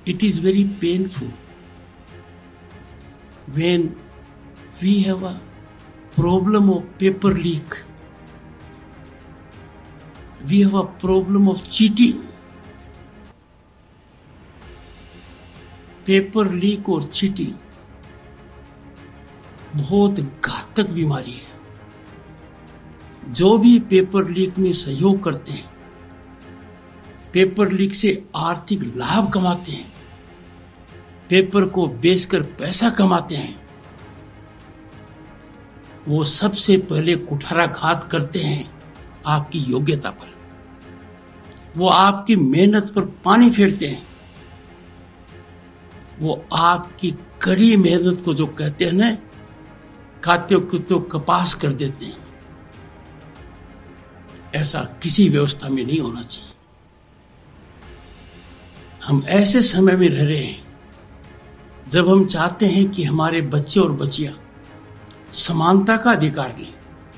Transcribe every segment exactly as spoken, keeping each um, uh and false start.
It is very painful when we have a problem of paper leak. We have a problem of cheating. Paper leak और cheating बहुत घातक बीमारी है। जो भी पेपर लीक में सहयोग करते हैं, पेपर लीक से आर्थिक लाभ कमाते हैं, पेपर को बेचकर पैसा कमाते हैं, वो सबसे पहले कुठाराघात करते हैं आपकी योग्यता पर। वो आपकी मेहनत पर पानी फेरते हैं। वो आपकी कड़ी मेहनत को जो कहते हैं ना, खाते को तो कपास कर देते हैं। ऐसा किसी व्यवस्था में नहीं होना चाहिए। हम ऐसे समय में रह रहे हैं जब हम चाहते हैं कि हमारे बच्चे और बच्चियां समानता का अधिकार लें,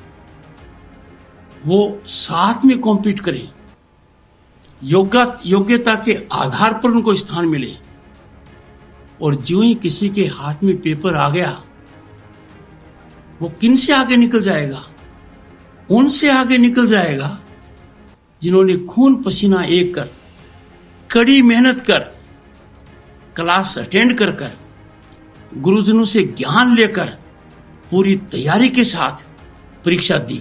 वो साथ में कॉम्पीट करें, योग्य योग्यता के आधार पर उनको स्थान मिले। और जो ही किसी के हाथ में पेपर आ गया, वो किन से आगे निकल जाएगा? उनसे आगे निकल जाएगा जिन्होंने खून पसीना एक कर, कड़ी मेहनत कर, क्लास अटेंड कर कर, गुरुजनों से ज्ञान लेकर पूरी तैयारी के साथ परीक्षा दी।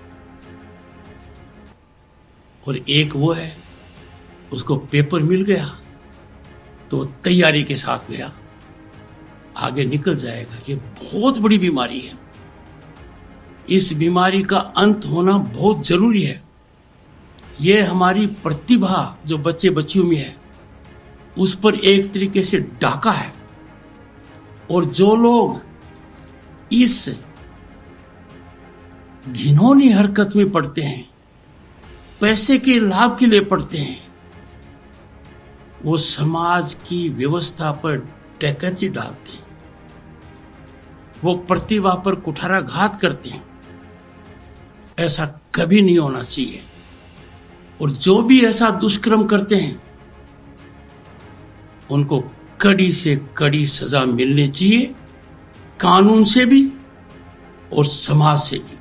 और एक वो है, उसको पेपर मिल गया तो तैयारी के साथ गया, आगे निकल जाएगा। ये बहुत बड़ी बीमारी है। इस बीमारी का अंत होना बहुत जरूरी है। ये हमारी प्रतिभा जो बच्चे बच्चियों में है, उस पर एक तरीके से डाका है। और जो लोग इस घिनौनी हरकत में पड़ते हैं, पैसे के लाभ के लिए पड़ते हैं, वो समाज की व्यवस्था पर डकैती डालते हैं, वो प्रतिभा पर कुठाराघात करते हैं। ऐसा कभी नहीं होना चाहिए। और जो भी ऐसा दुष्कर्म करते हैं, उनको कड़ी से कड़ी सजा मिलनी चाहिए, कानून से भी और समाज से भी।